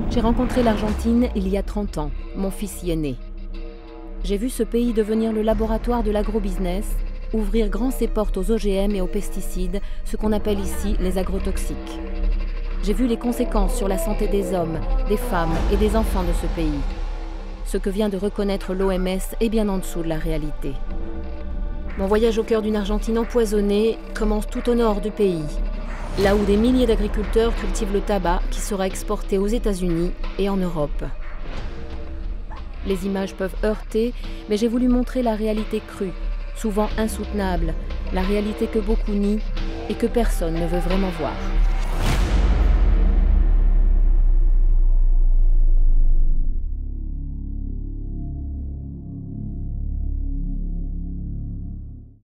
J'ai rencontré l'Argentine il y a 30 ans, mon fils y est né. J'ai vu ce pays devenir le laboratoire de l'agrobusiness, ouvrir grand ses portes aux OGM et aux pesticides, ce qu'on appelle ici les agrotoxiques. J'ai vu les conséquences sur la santé des hommes, des femmes et des enfants de ce pays. Ce que vient de reconnaître l'OMS est bien en dessous de la réalité. Mon voyage au cœur d'une Argentine empoisonnée commence tout au nord du pays, là où des milliers d'agriculteurs cultivent le tabac qui sera exporté aux États-Unis et en Europe. Les images peuvent heurter, mais j'ai voulu montrer la réalité crue, souvent insoutenable, la réalité que beaucoup nient et que personne ne veut vraiment voir.